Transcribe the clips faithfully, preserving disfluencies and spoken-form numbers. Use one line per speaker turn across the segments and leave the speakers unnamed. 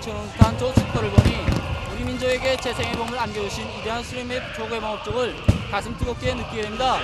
천운한 저 축포를 보니 우리 민족에게 재생의 봄을 안겨주신 위대한 수령의 조국의 목적을 가슴 뜨겁게 느끼게 됩니다.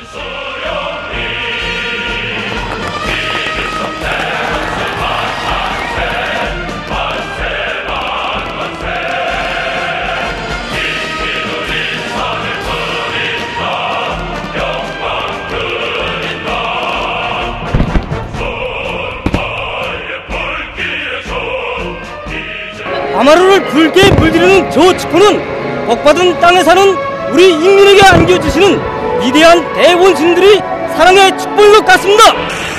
아마루를 붉게 물들이는 저 축포는 복받은 땅에 사는 우리 인민에게 안겨주시는 위대한 대원신들이 사랑의 축복인 것 같습니다.